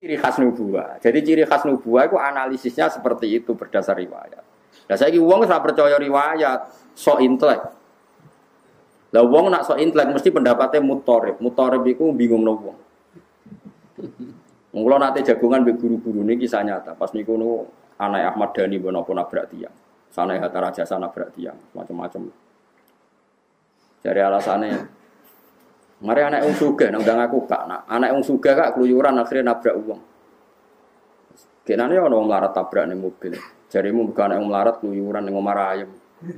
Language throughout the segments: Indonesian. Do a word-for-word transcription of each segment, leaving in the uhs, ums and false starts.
Ciri khas nubuwah. Jadi ciri khas nubuwah itu analisisnya seperti itu berdasar riwayat. Lah saiki wong ora percaya riwayat, sok intelek. Lah wong nak sok intelek mesti pendapatnya mutorib. Mutorib iku bingungno wong. Wong kula nate jagongan mbek guru-guru niki kisah nyata. Pas niku nu anak Ahmad Dhani mbok napa nabrak tiyang. Sanai Hatta Rajasa nabrak tiyang, macam-macam. Dari alasannya mari anak wong sugih nang ndang aku kak, nak anak wong sugih kak keluyuran akhirnya nabrak wong. Kenane ana wong melarat tabrak ning mobil. Jarimu bukan anak wong melarat keluyuran ning omah ayem.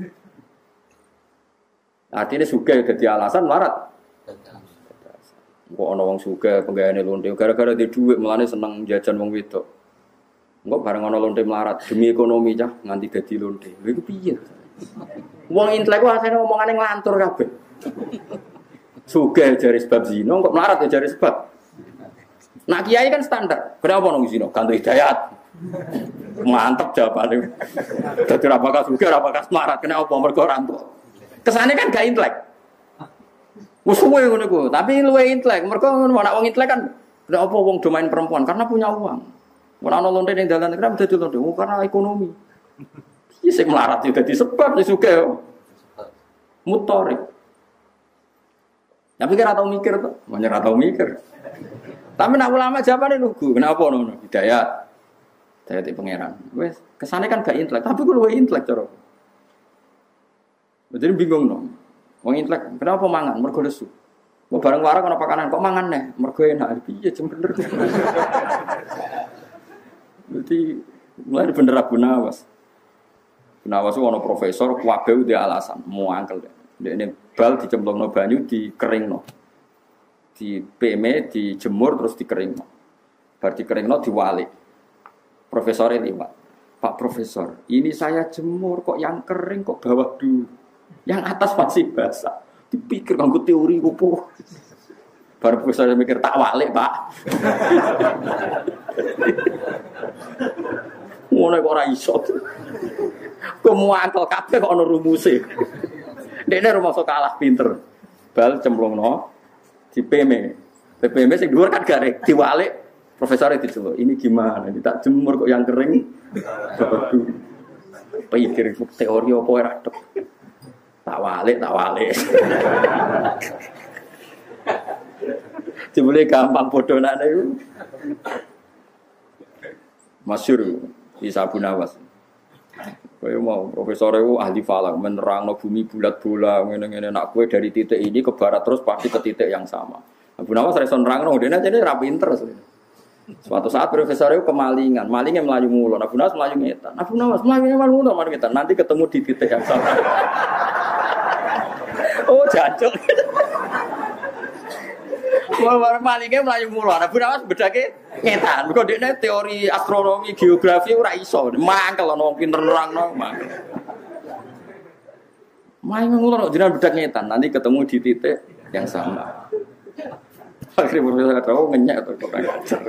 Artinya sugih dadi alasan melarat. Kok ana wong sugih penggaweane lonte gara-gara di dhuwit mulane seneng jajan wong wedok. Engko bareng ana lonte melarat demi ekonomi cah nganti dadi lonte. Lha iku piye? Wong intelek ku asane omongane nglantur kabeh. Sugih jari sebab zina, kok melarat ya jari sebab. Nak kiai kan standar. Kenapa nang zina? Ganti hidayat. Mantap jawabane. Dadi ora bakal sugih, ora bakal melarat. Kenapa mergo ora entuk? Kesane kan gak intelek. Wes suwe ngono iku, tapi luwe intelek. Mergo ana wong intelek kan kenapa wong domain perempuan? Karena punya uang. Ora ana lonte ning dalan kenapa dadi lonte? Oh, karena ekonomi. Iki sing melarat yo dadi sebab sing sugih. Mutorib. Tapi kira tau mikir tuh, banyak tau mikir. Tapi nak ulama jawabannya lugu, kenapa nono? Hidayat, hidayat di pangeran. Wes, kesannya kan gak intelek, tapi gue lebih intelek coro. Jadi bingung no, wong intelek, kenapa mangan? Mergo lesu. Mau bareng warung kena pakanan, kok mangan nih? Mergo enak, iya cem bener. Jadi mulai bener Abu Nawas. Abu Nawas itu ada profesor, kuabeu dia alasan, mau angkel deh. Ini bal dicemplungno banyu dikeringno. Di P M E dijemur terus dikeringno. Bar dikeringno diwalik. Profesor ini, Pak. Pak Profesor, ini saya jemur kok yang kering kok bawah dulu. Yang atas masih basah. Dipikir nganggo teori opo. Bar profesor mikir tak walik, Pak. Ngono kok ora iso. Kok muantel kabeh kok ana rumuse. Dekne rumah sok kalah pinter. Bal cemplungno di P M E. P M E sing dhuwur kan garek diwalik profesore diceluk. Ini gimana? Ini tak jemur kok yang kering. Waduh. Pikir teori apa ora adep. Tak walik, tak walik. Jebule gampang bodonane iku. Masyhur di Abu Nawas. Kaya mau profesor itu ahli falak menerangno bumi bulat bola ngene-ngene nak kowe dari titik ini ke barat terus pasti ke titik yang sama. Abu Nawas iso nerangno dene jane ra pinter. Suatu saat profesor itu kemalingan, malingnya melayu mulon. Abu Nawas melayu ngetan. Abu Nawas melayu mulon melayu ngetan. Nanti ketemu di titik yang sama. Oh, jancuk. War malingnya melayu mulon. Abu Nawas bedake ngetan, kok dekne teori astronomi, geografi ora iso. Mangkel ana wong pinter nerangno, mangkel. Main ngono jenengan bedak ngetan, nanti ketemu di titik yang sama. Akhirnya profesor kata, oh ngenyek atau kok ngajar.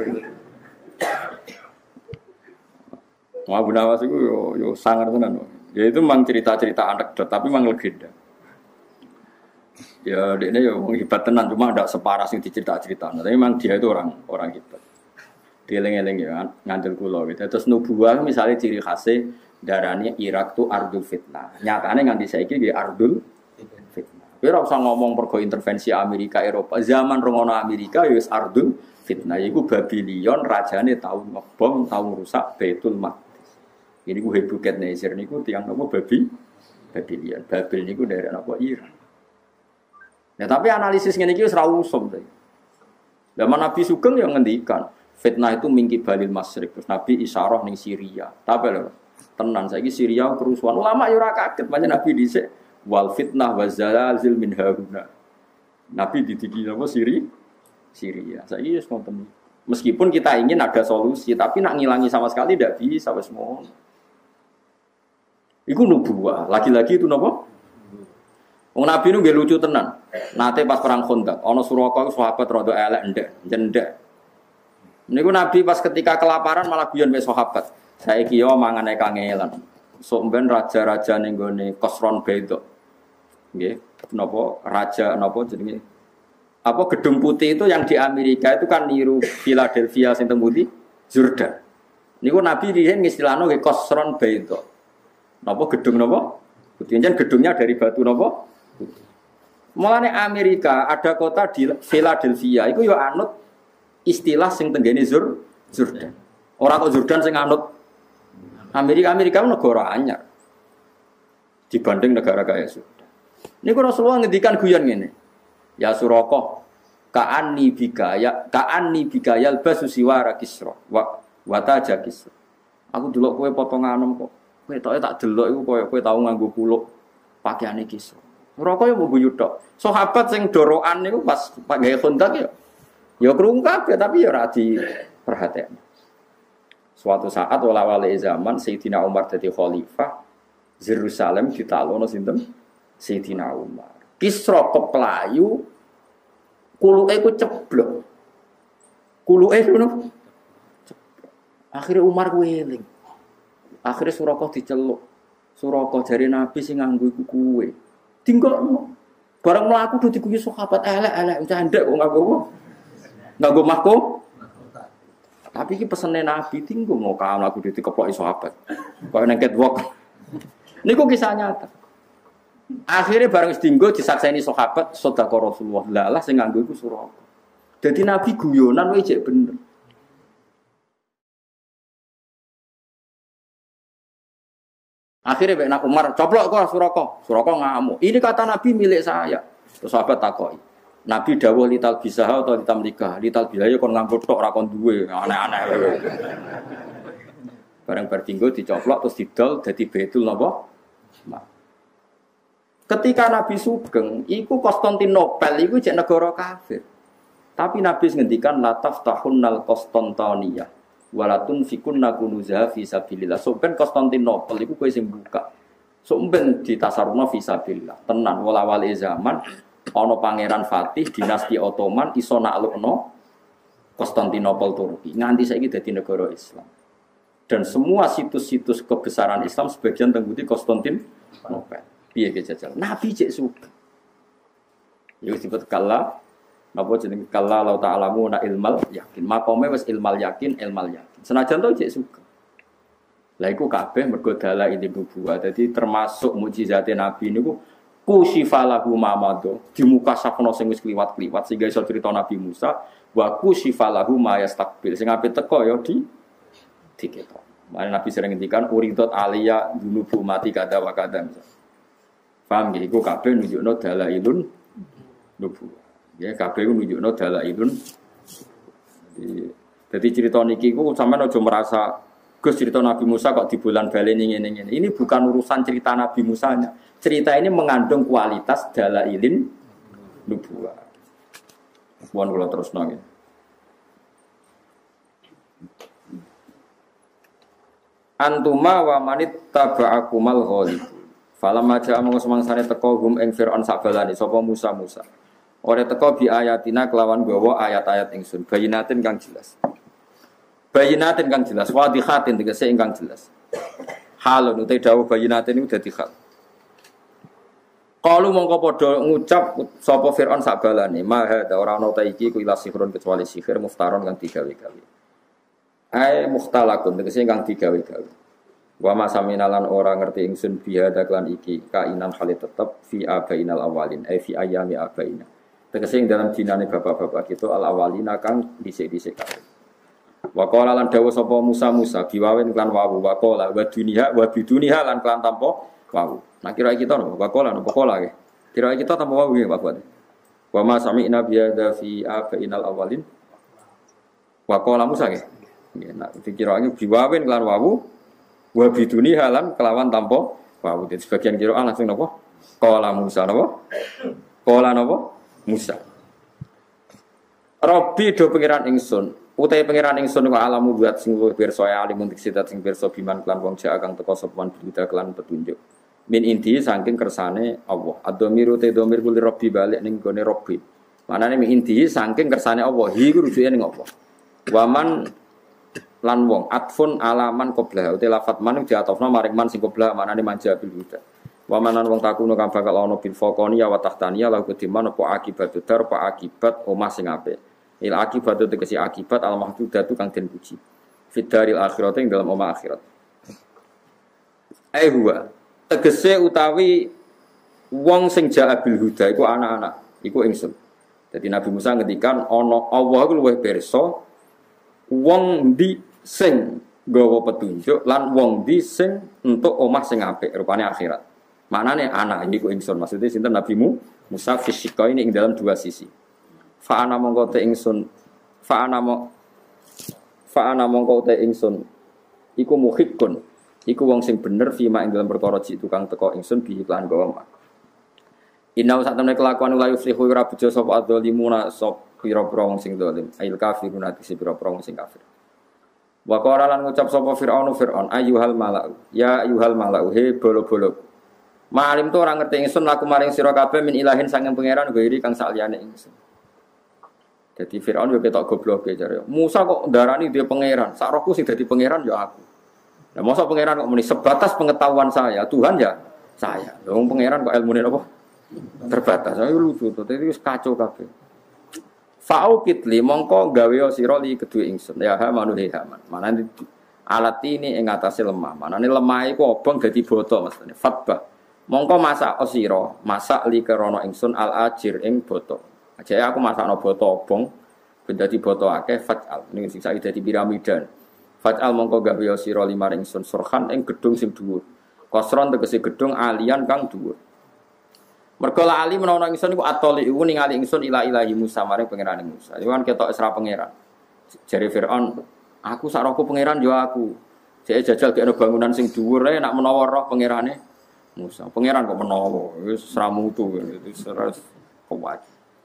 Wah, Abu Nawas itu yo, yo sangar tenan. Ya itu memang cerita-cerita anekdot, tapi memang legenda. Ya dekne yo hebat tenan, cuma ndak separah sing dicerita-cerita. Tapi memang dia itu orang orang hebat. Dieling-eling ya ngandel kula gitu. Terus nubuwah misalnya ciri khasnya darane Irak tu ardul fitnah. Nyatane nganti saiki nggih ardul fitnah. Kowe ora usah ngomong pergo intervensi Amerika Eropa. Zaman rongono Amerika ya wis ardul fitnah. Iku Babylon rajane tau ngebom, tau ngrusak Baitul Maqdis. Ini ku Nebukadnezar niku tiyang napa Babi Babylon. Babil niku daerah napa Irak. Ya tapi analisis ngene iki wis ra usum to. Zaman Nabi Sugeng yang ngendikan fitnah itu mingki balil masyrik. Terus Nabi isyarah ning Syria. Tapi lho, tenan saiki Syria kerusuhan. Ulama yo ora kaget pancen Nabi dhisik wal fitnah wa zalazil min hauna. Nabi didiki apa Syria? Syria. Saiki wis ngoten. Meskipun kita ingin ada solusi, tapi nak ngilangi sama sekali tidak bisa wis mon. Iku nubuwah. Lagi-lagi itu napa? Wong Nabi nu nggih lucu tenan. Nate pas perang Khandaq, ana Suraka sahabat rada elek ndek, jendek. Niku Nabi pas ketika kelaparan malah guyon wis sahabat. Saiki yo mangane kangelan. Sok ben raja-raja ning gone Qasron Baida. Nggih, napa raja napa jenenge apa gedung putih itu yang di Amerika itu kan niru Philadelphia sing teng putih Jordan. Niku Nabi riyen ngistilahno nggih Qasron Baida. Napa gedung napa? Putih gedungnya dari batu napa? Putih. Mulane Amerika ada kota di Philadelphia iku yo anut istilah sing tenggene Zur Jordan. Ora kok Jordan sing anut Amerika Amerika negara anyar dibanding negara kaya Sudan. Niku Rasulullah ngendikan guyon ngene. Ya Suraqah ka'anni bikaya ka'anni bikayal basu siwara kisra wa wataja kisra. Aku delok kowe potonganem kok. Kowe tok tak delok iku koyo kowe tau nganggo kuluk pakaiane kisra. Suraqah yo guyu tok. Sahabat sing doroan niku pas gawe kontak ya ya krungu kabeh tapi ya ora diperhatekno. Suatu saat wala-wali zaman Sayyidina Umar dadi khalifah, Yerusalem ditalono sinten? Sayyidina Umar. Kisra keplayu kuluke ku ceblok. Kuluke ngono. Akhire Umar ku eling. Akhire Suraqah diceluk. Suraqah jare Nabi sing nganggo iku kuwe. Dinggokno. Barang mlaku do diguyu sahabat elek-elek candek kok nganggo apa? Nganggo mahko. Tapi iki pesene Nabi tinggu mau kamu aku dikeploki sahabat. Kok nang catwalk. Niku kisah nyata. Akhirnya bareng dinggo disakseni sahabat sedekah Rasulullah. Lah sing nganggo iku Suraqah. Dadi Nabi guyonan wae jek bener. Akhirnya Mbak Nak Umar coplok kok Suraqah. Suraqah ngamuk. Ini kata Nabi milik saya. Terus sahabat takoki. Nabi dawuh lital bisaha atau litamlika. Lital bisaha kon nganggo tok ora kon duwe, aneh-aneh. Bareng bertinggo dicoplok terus didol dadi Baitul napa? Ketika Nabi Sugeng, iku Konstantinopel iku jek negara kafir. Tapi Nabi ngendikan la taftahunnal Konstantiniyah walatun fikunna kunuza fi sabilillah. So ben Konstantinopel iku kowe sing buka. So ben ditasarufna fi sabilillah. Tenan wala-wali zaman ana pangeran Fatih dinasti Ottoman iso naklukno Konstantinopel Turki. Nganti saiki dadi negara Islam. Dan semua situs-situs kebesaran Islam sebagian tengguti Konstantinopel. Piye ke jajal? Nabi cek suka. Ya disebut kala napa jeneng kala la ta'lamu na ilmal yakin. Makome wis ilmal yakin, ilmal yakin. Senajan to cek suka. Lah iku kabeh mergo dalail nubuwah. Dadi termasuk mukjizate Nabi niku kusifalahu mamado di muka safno sing wis kliwat-kliwat sehingga iso cerita Nabi Musa wa kusifalahu ma yastakbil sing ape teko ya di diketok. Mane Nabi sering ngendikan uridot aliya dunubu mati kada wa kada. Paham nggih iku kabeh nunjukno dalailun nubuwah. Ya kabeh nunjukno dalailun. Jadi cerita niki ku sampean aja merasa Gus cerita Nabi Musa kok di bulan baleni ngene-ngene. Ini bukan urusan cerita Nabi Musanya. Cerita ini mengandung kualitas dalailin nubuwah. Mohon kula terusno nggih. Antuma wa manit taba'akumal ghalib. Falamma ja'a mongko semangsane teka hum ing Firaun sabalane sapa Musa Musa. Ora teka bi ayatina kelawan gawa ayat-ayat ingsun bayinatin kang jelas. Bayinatin kang jelas wadhihatin tegese ingkang jelas. Halun utai dawuh bayinatin iku dadi hal. Qalu mongko padha ngucap sapa Firaun sabalane ma hadza ora ana ta iki ku ila sihron kecuali sihir muftaron kang digawe-gawe. Ai mukhtalakun tegese kang digawe-gawe. Wa ma saminalan ora ngerti ingsun biha daklan iki kainan halit tetep fi abainal awalin ai fi ayami abaina. Tegese ing dalam dinane bapak-bapak kita al awalina kang dhisik-dhisik kabeh. Wa qala lan dawuh sapa Musa Musa biwawen lan wawu wa qala wa dunya wa biduniha lan kan tanpa wawu. Nah kira kita no wa qala no qala nggih. Kira kita tanpa wawu nggih Pak Buat. Wa ma sami'na biha fi abainal awalin. Wa qala Musa nggih. Nggih nah dikiraane biwawen lan wawu wa biduni halan kelawan tanpa wawu. Jadi sebagian qiraah langsung napa? Qala Musa napa? Qala napa? Musa. Rabbi do pangeran ingsun, utahe pangeran ingsun wa alamu buat sing pirsa alim untuk sidat sing pirsa biman kelan wong jaa kang teka sopan berita kelan petunjuk. Min inti saking kersane Allah. Ad-dhamiru te dhamir kuli Rabbi balik ning gone Rabbi. Manane min inti saking kersane Allah, hi ku rujuke ning apa? Waman lan wong atfun alaman qabla uti lafat man diatofna maring man sing qabla manane manja bil huda Wa manan wong takunu kang bakal ana bil faqani wa tahtaniya la kudiman apa akibat dar apa akibat omah sing apik. Il akibat tegese akibat al mahdudatu kang den puji. Fidaril akhirat ing dalam omah akhirat. Ai huwa tegese utawi wong sing ja'a bil huda iku anak-anak iku ingsun. Jadi Nabi Musa ngendikan ana Allah iku luwih pirsa wong ndi sing gawa petunjuk lan wong ndi sing entuk omah sing apik rupane akhirat. Maknane anak iku ingsun maksudnya sinten Nabi Musa fisika ini ing dalam dua sisi. Fa ana mongko te ingsun fa ana mo fa ana mongko te ingsun iku muhiqqun iku wong sing bener fima ing dalam perkara ji tukang teko ingsun bi iklan gawa omah. Inau sak temne kelakuan la yuflihu ora bejo sapa adzalimuna sop pira-pira wong sing zalim ail kafirun ati pira-pira wong sing kafir. Wa qala lan ngucap sapa Firaun Firaun ayyuhal malau ya ayyuhal malau he bolo-bolo. Ma'alim tu ora ngerti ingsun laku maring sira kabeh min ilahin sanging pangeran gairi kang saliyane ingsun. Dadi Firaun yo ketok gobloke jare. Musa kok ndarani dia pangeran, sak rohku sing dadi pangeran yo aku. Lah mosok pangeran kok muni sebatas pengetahuan saya, Tuhan ya saya. Wong pangeran kok ilmune apa? Terbatas. Ayo lucu to, dadi wis kacau kabeh. Fa'u kitli mongko gawe sira li kedue ingsun. Ya ha manu he haman. Manane alat ini ing atase lemah. Manane lemah iku obong dadi boto mestine. Fatbah. Mongko masak sira, masak li krana ingsun al ajir ing boto. Aja aku masakno boto obong ben dadi boto akeh fajal. Ning sing saiki dadi piramida. Fajal mongko gawe sira limar ingsun surhan ing gedung sing dhuwur. Kosron tegese gedung alian kang dhuwur. Mergo ali menawa ingsun iku atoli iku ningali ingsun ila ilahi Musa maring pangerane Musa. Iku kan ketok isra pangeran. Jare Firaun, aku sak rohku pangeran yo aku. Jek jajal gekno bangunan sing dhuwur ae nak menawa roh pangerane Musa. Pangeran kok menawa wis ora mutu itu seres kuwat.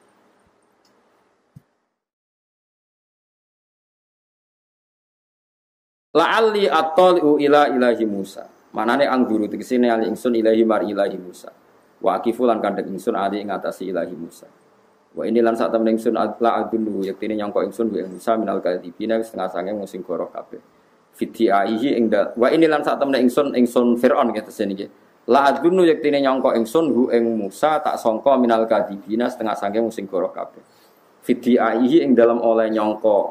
La'alli atoli'u ila ilahi Musa. Manane angguru tegesine ali ingsun ilahi mar ilahi Musa. Wa akifulan kandhek ingsun ali ing atase ilahi Musa. Wa ini lan sak temen ingsun la adulu yektine nyangka ingsun wa Musa minal kadibina setengah sange wong sing goro kabeh. Fiti aihi ing wa ini lan sak temen ingsun ingsun Firaun ketese niki. La adulu yektine nyangka ingsun hu ing Musa tak sangka minal kadibina setengah sange wong sing goro kabeh. Fiti aihi ing dalam oleh nyangka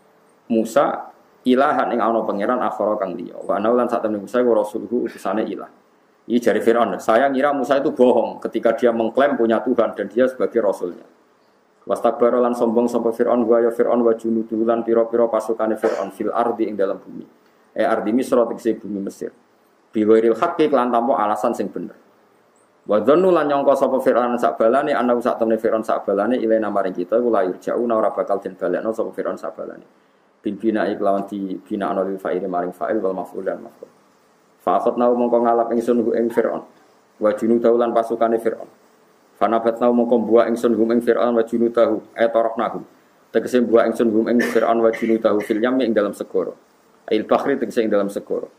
Musa ilahan ing ana pangeran akhara kang liya. Wa ana lan sak temen Musa iku rasulhu utusane ilah. Ini dari Fir'aun. Saya ngira Musa itu bohong ketika dia mengklaim punya Tuhan dan dia sebagai Rasulnya. Wastakbara lan sombong sampai Fir'aun wa ya Fir'aun wa junuduhu lan pira-pira pasukane Fir'aun fil ardi ing dalam bumi. Eh ardi Misra tegese bumi Mesir. Bi ghairil haqqi lan tanpa alasan sing bener. Wa dzannu lan nyangka sapa Fir'aun sak balane ana sak temne Fir'aun sak balane ilena maring kita iku la yurja'una ora bakal den balekno sapa Fir'aun sak balane. Bil bina'i lawan di bina'ana lil fa'il maring fa'il wal maf'ul dan maf'ul. Fa'akhadna mongko ngalap ingsun hu ing Fir'aun wa junudahu lan pasukane Fir'aun. Fanabatna mongko buah ingsun hu ing Fir'aun wa junudahu etoroknahu. Tegese buah ingsun hu ing Fir'aun wa junudahu fil yam ing dalam segara. Ail bakhri tegese ing dalam segara.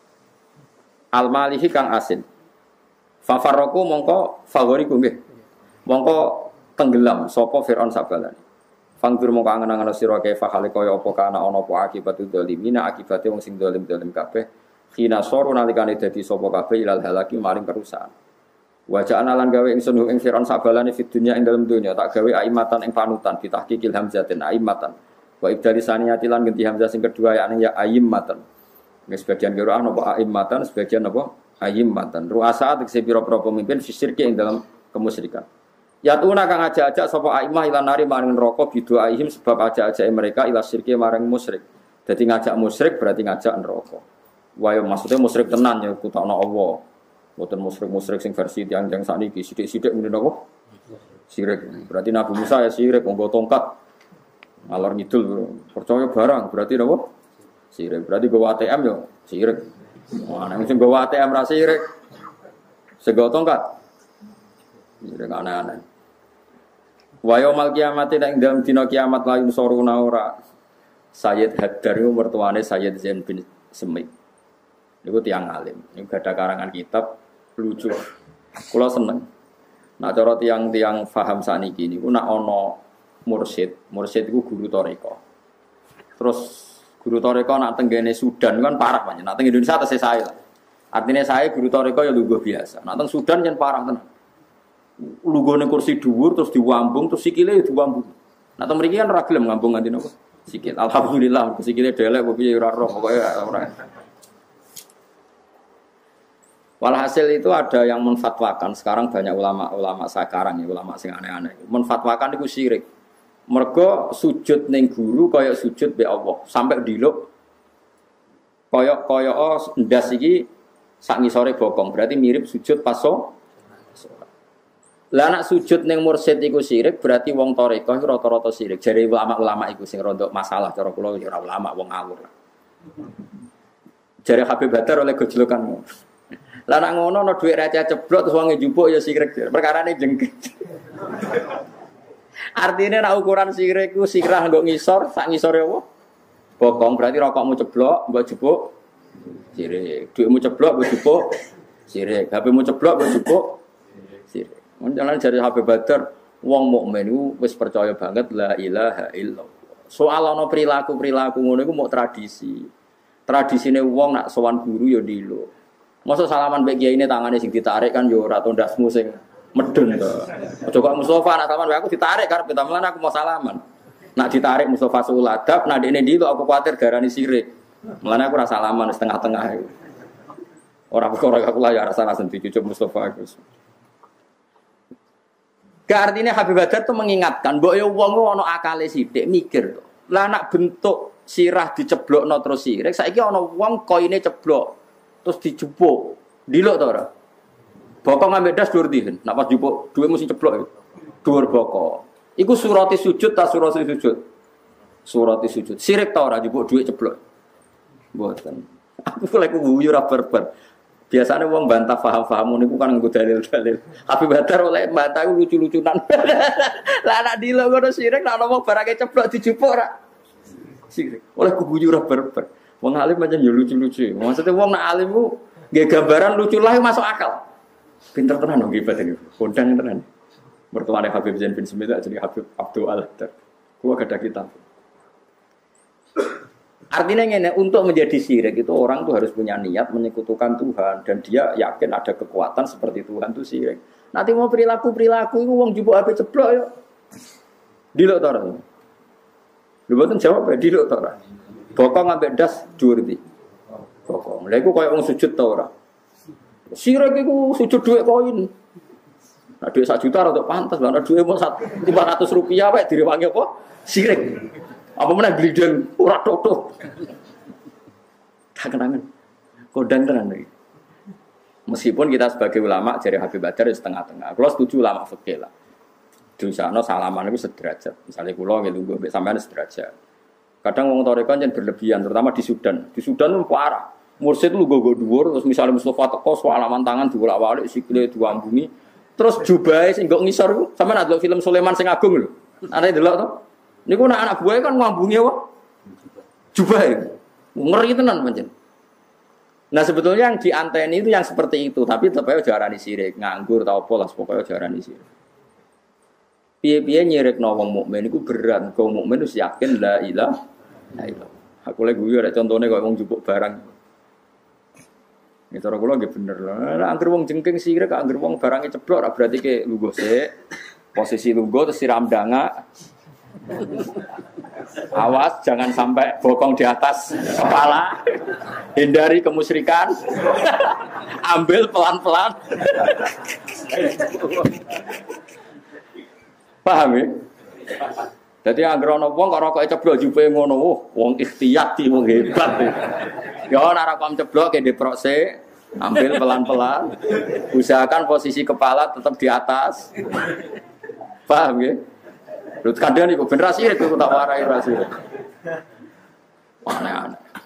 Al malihi kang asin. Fa farraku mongko favoriku nggih. Mongko tenggelam sapa Fir'aun sabalane. Fangdur mongko angen-angen sira kaya hale kaya apa kana ana apa akibat dzalimina akibate wong sing zalim-zalim kabeh. Khina soru nalikane dadi sapa kabeh ilal halaki maring kerusakan. Wa ja'ana lan gawe ingsun ing Fir'aun sabalane fid dunya ing dalem dunya tak gawe aimatan ing panutan ditahqiqil hamzatin aimatan. Wa ibdali saniyati lan ganti hamzah sing kedua yakni ya aimatan. Nggih sebagian Qur'an apa aimatan sebagian apa aimatan. Ru'asa tegese pira-pira pemimpin fisirki ing dalam kemusyrikan. Yatuna kang ajak-ajak sapa aimah ilan nari maring neraka bidu aihim sebab ajak-ajake mereka ila syirki maring musyrik. Dadi ngajak musyrik berarti ngajak neraka. Wah, maksudnya musyrik tenan ya kutana Allah. Mboten musyrik-musyrik sing versi tiyang-tiyang sakniki sithik-sithik muni napa? Sirik. Berarti Nabi Musa ya sirik nggo tongkat. Ngalor ngidul percaya barang berarti napa? Sirik. Berarti gowo A T M ya sirik. Wah, nek sing gowo A T M ra sirik. Sego tongkat. Sirik aneh-aneh. Wa yaumul kiamati ing dalem dina kiamat la yunsuruna ora. Sayyid Haddar iku mertuane Sayyid Zain bin Semik. Niku tiyang alim. Niku ada karangan kitab lucu. Kula seneng. Nah cara tiyang-tiyang paham sakniki niku nak ana mursyid, mursyid iku guru toreko. Terus guru toreko nak tenggene Sudan kan parah banyak. Nak teng Indonesia tesih sae lah. Artinya saya guru toriko ya lugu biasa. Nah teng Sudan yang parah tenan. Lugone kursi dhuwur terus diwambung terus sikile diwambung. Nah teng mriki kan ora gelem ngambung nganti napa? Sikil. Alhamdulillah sikile delek kok piye ora roh pokoke ora. Walhasil itu ada yang menfatwakan, sekarang banyak ulama-ulama sekarang ya, ulama sing aneh-aneh. Menfatwakan itu syirik. Mergo sujud ning guru kaya sujud be Allah, sampai diluk kaya-kaya oh ndas iki sak ngisore bokong, berarti mirip sujud paso. Lah nek sujud ning mursyid iku syirik, berarti wong tarekah iku rata-rata syirik. Jare ulama-ulama iku sing rada masalah cara kula ora ulama wong ngawur. Jare Habib Badar oleh gojlokan. Lah nek ngono ana dhuwit receh ceblok terus wong njupuk ya syirik. Perkarane jengket. Artine nek ukuran syirik ku sirah nggo ngisor, sak ngisore apa? Bokong berarti rokokmu ceblok, mbok jupuk syirik. Dhuwitmu ceblok, mbok jupuk syirik. H P-mu ceblok, mbok jupuk syirik. Mun jalan jare Habib Badar, wong mukmin iku wis percaya banget la ilaha illallah. Soal ana perilaku-perilaku ngono iku mau tradisi. Tradisine wong nak sowan guru ya ndilo. Masa salaman mbek kiai ini tangane sing ditarik kan yo ora tondasmu sing medun to. Aja kok Mustofa nak salaman aku ditarik karep ketamlan aku mau salaman. Nak ditarik Mustofa suladab, nak dene ndi aku kuwatir garani sirik. Mulane aku ora salaman setengah-tengah iku. Ora perkara aku lah ya rasa langsung dicucuk Mustofa iku. Ke artinya Habib Badar itu mengingatkan, mbok yo wong ana akale sithik mikir to. Lah nak bentuk sirah diceblokno terus sirik, saiki ana wong koine ceblok terus dijupuk. Diluk to ora? Bokong ambek das dhuwur ndi? Nak pas jupuk duwe mesti ceblok. Dhuwur bokong. Iku surati sujud ta surati sujud? Surati sujud. Sirik ta ora jupuk dhuwit ceblok? Mboten. Aku lek guyu ora berber. Biasanya wong bantah paham-paham niku kan nggo dalil-dalil. Habib Badar oleh bantah lucu-lucunan. Lah anak dilok ngono sirik nek ana wong barake ceblok dijupuk ora. Sirik. Oleh guyu ora berber. Wong alim pancen yo lucu-lucu. Maksudnya wong nak alim ku nggih gambaran lucu lah masuk akal. Pinter tenan wong ibadah niku. Kondang tenan. Mertuane Habib Zain bin Smith jadi Habib Abdul Al-Hadar. Kulo gadah kitab. Artinya ngene, untuk menjadi syirik itu orang tuh harus punya niat menyekutukan Tuhan dan dia yakin ada kekuatan seperti Tuhan itu syirik. Nanti mau perilaku-perilaku itu wong jupuk H P ceblok yo. Diluk to ora? Lho mboten jawab ya diluk to ora? Bokong ambek das dhuwur iki. Bokong. Lha iku koyo wong sujud to ora? Sirik iku sujud dhuwit koin. Nah dhuwit sak juta ora pantes, lha dhuwit mau lima ratus rupiah wae direwangi apa? Sirik. Apa meneh glideng ora tok-tok. Tak kenangan. Kodang tenan iki. Meskipun kita sebagai ulama jari Habib Badar setengah-tengah. Kalau setuju ulama fikih lah. Dosano salaman itu sederajat. Misalnya kula nggih lungguh mbek sampean sederajat. Kadang wong tarekah jan berlebihan, terutama di Sudan. Di Sudan itu parah. Mursyid lu gogo dhuwur, terus misalnya Mustofa teko salaman tangan diwolak-walik sikile diambungi. Terus jubahe sing nggo ngisor ku, sampean ndelok film Sulaiman sing agung lho. Ana ndelok to? Niku anak-anak buaya kan ngambungi apa? Jubahe. Ngeri tenan pancen. Nah sebetulnya yang dianteni itu yang seperti itu, tapi tetap aja jarani sirik, nganggur tau apa lah pokoknya jarani sirik. Piye-piye nyirikno wong mukmin iku berat, wong mukmin wis yakin la ilaha illallah. Aku lek guyu rek contone koyo wong jupuk barang. Iki cara kula nggih bener lho. Angger wong jengking sirik, angger wong barange ceblok ora berarti ke lungguh sik. Posisi lungguh terus siram dangak. Awas jangan sampai bokong di atas kepala. Hindari kemusyrikan. Ambil pelan-pelan. Paham ya? Jadi anggere ana wong kok rokoke ceblok jupe ngono, wong ikhtiyat iki wong hebat. Ya ora rokok ceblok ke diprose, ambil pelan-pelan. Usahakan posisi kepala tetap di atas. Paham ya? Lho kadang iku bener sih itu tak warai rasih. Aneh-aneh.